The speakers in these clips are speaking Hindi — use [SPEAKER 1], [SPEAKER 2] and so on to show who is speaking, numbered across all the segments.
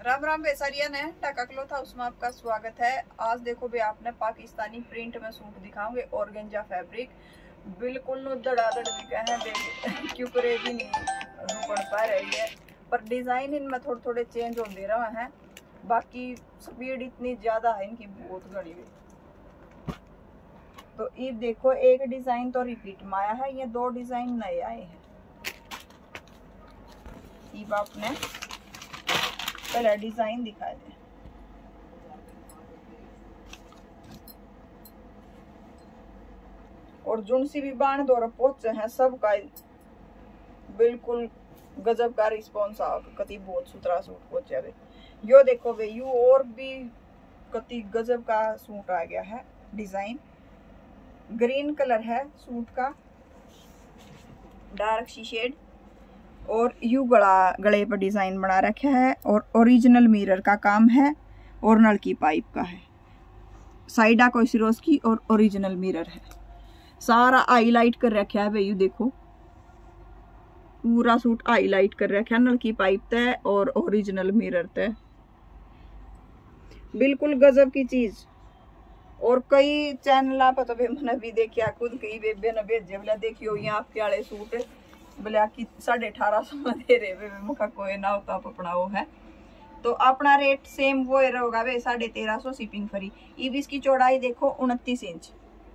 [SPEAKER 1] राम राम बेसारिया ने टाका क्लॉथ हाउस में आपका स्वागत है। आज देखो भी आपने पाकिस्तानी प्रिंट में सूट दिखाऊंगे ऑर्गेंजा फैब्रिक बिल्कुल नो धड़ाधड़ दिखा है क्यों करे भी नहीं रुकन पा रही है, पर डिजाइन इनमें थोड़े थोड़े चेंज हो दे रहा है। बाकी स्पीड इतनी ज्यादा है इनकी बहुत घड़ी हुई। तो ये देखो एक डिजाइन तो रिपीट में आया है, ये दो डिजाइन नए आए हैं। ये आपने पहले डिजाइन दिखा दे। और जुनसी भी बाण दौर पहुंचे हैं सबका बिल्कुल गजब का रिस्पॉन्स आ कति बहुत सुथरा सूट पहुंचे वे। यो देखो वे यू और भी कति गजब का सूट आ गया है। डिजाइन ग्रीन कलर है सूट का, डार्क सी शेड, और यू गले पर डिजाइन बना रखा है और ओरिजिनल मिरर का काम है और नलकी पाइप का है। साइडा कोई सिरोस की और ओरिजिनल मिरर है। सारा हाईलाइट कर रखा है भैया, देखो पूरा सूट हाईलाइट कर रखा है नलकी पाइप तय और ओरिजिनल मिरर तय। बिल्कुल गजब की चीज। और कई चैनल पर तो मैंने भी देखिया, खुद कई बेबे ने भेजे बोला देखियो यहाँ आपके वाले सूट बोले कि 1850 में दे रहे मुखा कोई ना होता अपना वो है। तो अपना रेट सेम वो रहेगा वे 1350 शिपिंग फ्री। ईब इसकी चौड़ाई देखो 29 इंच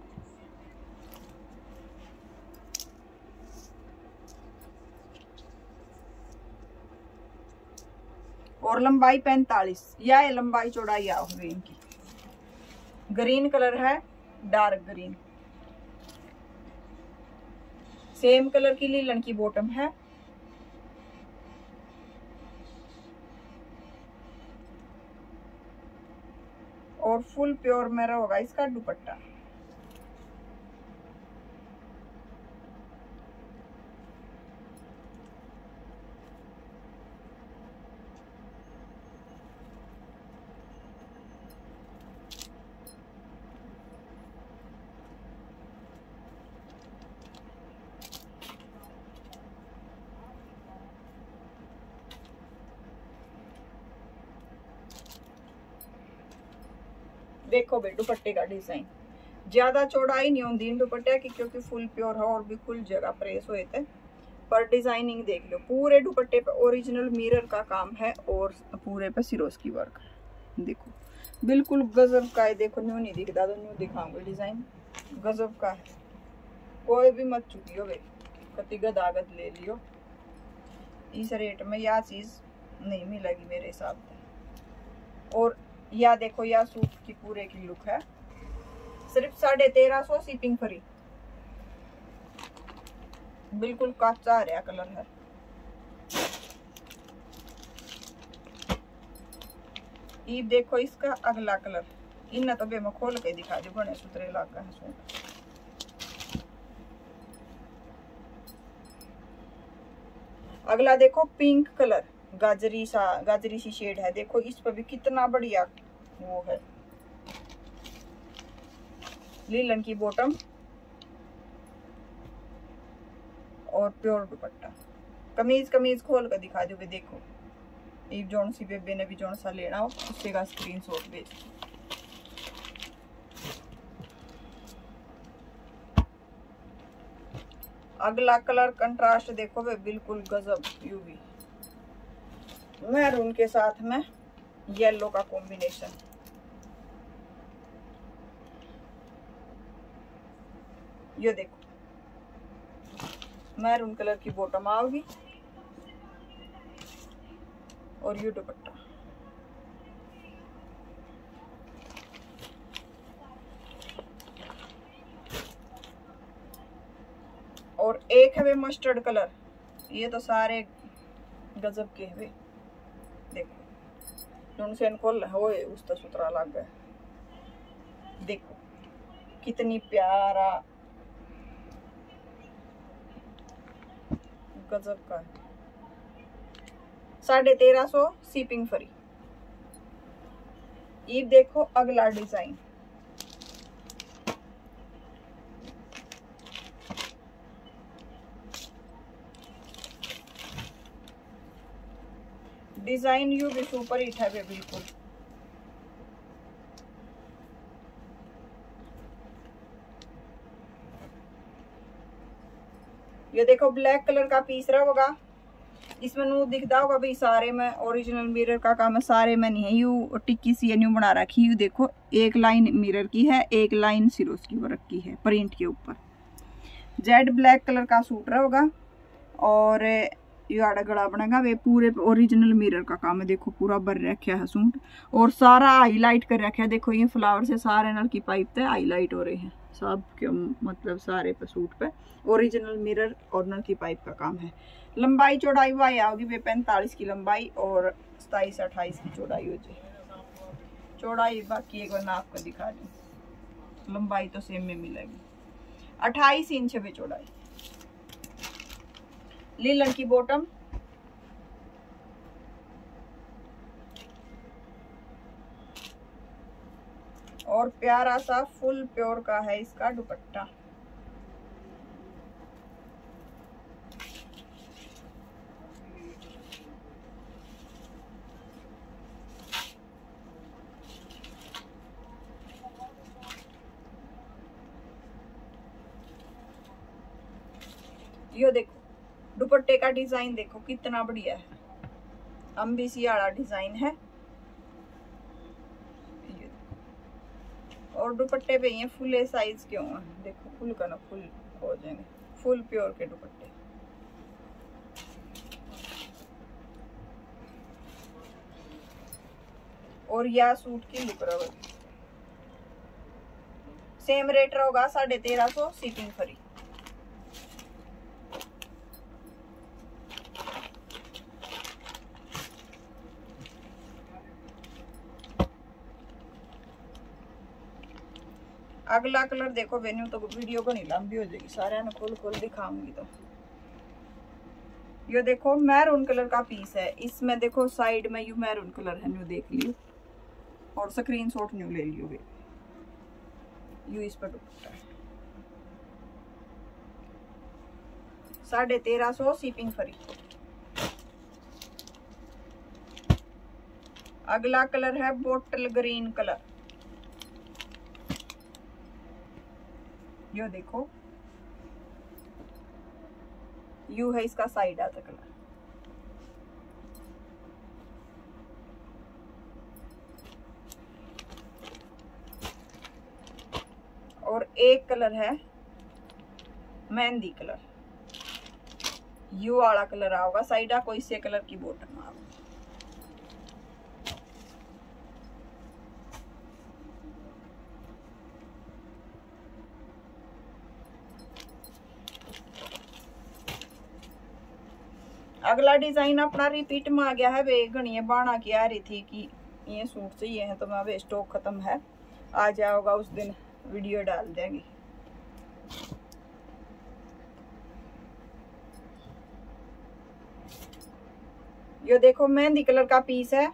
[SPEAKER 1] और लंबाई 45 या लंबाई चौड़ाई आ हुई इनकी। ग्रीन कलर है, डार्क ग्रीन, सेम कलर की लीलन की बॉटम है। और फुल प्योर में होगा इसका दुपट्टा। देखो भाई दुपट्टे का डिजाइन ज्यादा चौड़ाई नहीं होती इन दुपट्टे की क्योंकि फुल प्योर है और भी खुल जगह प्रेस हुए थे। पर डिजाइनिंग देख लो, पूरे दुपट्टे पे ओरिजिनल मिरर का काम है और पूरे पे सिरोस की वर्क है। देखो बिल्कुल गजब का है। देखो न्यू नहीं दिखता तो न्यू दिखाऊंगे, डिजाइन गजब का है। कोई भी मत चुकी हो भाई, कति गदागद ले लियो। इस रेट में यह चीज नहीं मिलेगी मेरे हिसाब से। और या देखो या सूट की पूरे की लुक है, सिर्फ 1350 शिपिंग फ्री। बिल्कुल कच्चा हरा कलर है। ये देखो इसका अगला कलर, इन तो बे मैं खोल के दिखा दू बने सुतरे इलाका है सूट। अगला देखो पिंक कलर, गाजरी सी शेड है। देखो इस पर भी कितना बढ़िया वो है। लीलन की बॉटम और प्योर दुपट्टा। कमीज खोल कर दिखा दोगे। देखो एक जोन सी बेबे ने भी जोन सा लेना हो उससे का स्क्रीनशॉट भेज। अगला कलर कंट्रास्ट देखो वे बिल्कुल गजब। यूवी मैरून के साथ में येलो का कॉम्बिनेशन। ये देखो मैरून कलर की बॉटम आओगी और ये दुपट्टा। और एक है वे मस्टर्ड कलर। ये तो सारे गजब के है। देखो से खोल होए उस तो सुतरा लग गया। देखो कितनी प्यारा गजब का है। 1350 शिपिंग फ्री। ये देखो अगला डिजाइन, डिजाइन यू भी सुपर हिट है बिल्कुल। ये देखो ब्लैक कलर का पीस रहा होगा, इसमें नू दिखता होगा भाई सारे में ओरिजिनल मिरर का काम है, सारे में नहीं है। यू टिक्की सी न्यू बना रखी। यू देखो एक लाइन मिरर की है, एक लाइन सिरोस की वर्क की है प्रिंट के ऊपर। जेड ब्लैक कलर का सूट रहा होगा और ये आड़ा गला बनेगा वे पूरे ओरिजिनल मिरर का काम है। देखो पूरा भर रखा है सूट और सारा हाईलाइट कर रखा है। देखो ये फ्लावर से सारे नल की पाइप पे हाईलाइट हो रहे हैं सब के, मतलब सारे पे सूट पे ओरिजिनल मिरर और नल की पाइप का काम है। लंबाई चौड़ाई वाई आओगी वे 45 की लंबाई और 27-28 की चौड़ाई हो जाए। चौड़ाई बाकी एक बार नाप कर दिखा दूँ, लंबाई तो सेम में मिलेगी। 28 इंच है चौड़ाई। लीलन की बॉटम, और प्यारा सा फुल प्योर का है इसका दुपट्टा। यो देखो दुपट्टे का डिजाइन देखो कितना बढ़िया है, अम्बीसी वाला डिजाइन है। और दुपट्टे पे ये फुल साइज क्यों है, देखो फुल का ना फुल हो जाएंगे, फुल प्योर के दुपट्टे। और यह सूट की लुक रहेगी। सेम रेट रहेगा 1350 शिपिंग फ्री। अगला कलर देखो वेन्यू तो वीडियो को नहीं लंबी हो जाएगी, सारे ने खोल खोल दिखाऊंगी। तो ये देखो मैरून कलर का पीस है, इसमें देखो साइड में यू मैरून कलर है, न्यू देख लियो और स्क्रीनशॉट न्यू ले लियो। यू इस पर दुपट्टा 1350 शिपिंग फ्री। अगला कलर है बोटल ग्रीन कलर। यो देखो यू है इसका साइड आता कलर। और एक कलर है मेहंदी कलर, यू वाला कलर आओगा साइड आ, कोई से कलर की बॉटम आओगा। अगला डिजाइन अपना रिपीट में आ गया है। वे घनी बाणा की आ रही थी कि ये सूट चाहिए है, तो मैं वे स्टॉक खत्म है, आ जाओगा उस दिन वीडियो डाल देंगे। ये देखो मेहंदी कलर का पीस है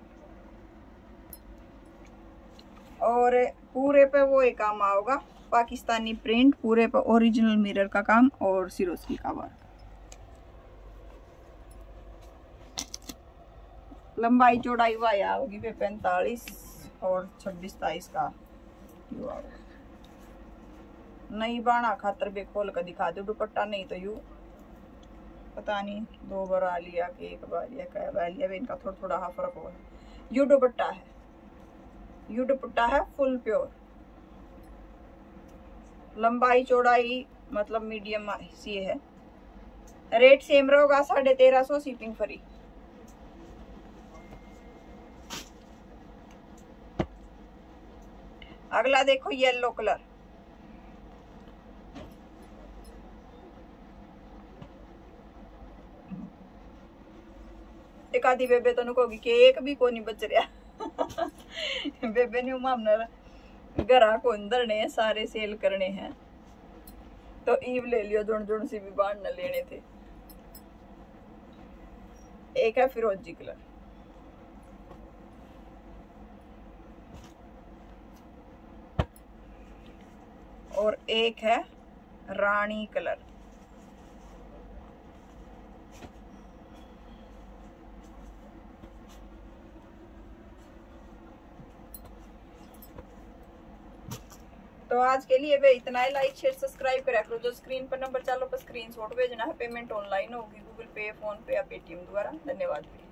[SPEAKER 1] और पूरे पे वो एक काम आओगा पाकिस्तानी प्रिंट, पूरे पे ओरिजिनल मिरर का काम और सिरोस्की का वर्क। लंबाई चौड़ाई वाई आओगी 45 और 26-27 का नहीं बाणा खातर भी खोल कर दिखा दो दुपट्टा, नहीं तो यू पता नहीं 2 बार आ लिया कि 1 बार लिया क्या बार लिया, इनका थोड़ा थोड़ा हाँ फर्क होगा। यू दुपट्टा है, यू दुपट्टा है फुल प्योर। लंबाई चौड़ाई मतलब मीडियम सी है। रेट सेम रहेगा 1350 शिपिंग फ्री। अगला देखो येलो कलर, एक आधी बेबे तो नुकोगी केक भी को नहीं बच रहा बेबे ने मामना घरा को अंदर ने सारे सेल करने हैं, तो ईव ले लियो, जुड़ जुड़ सी भी बाढ़ न लेने थे। एक है फिरोजी कलर, और एक है रानी कलर। तो आज के लिए वे इतना ही। लाइक शेयर सब्सक्राइब कर रखो। जो स्क्रीन पर नंबर चालो पर स्क्रीनशॉट भेजना है। पेमेंट ऑनलाइन होगी, गूगल पे, फोन पे या पेटीएम द्वारा। धन्यवाद।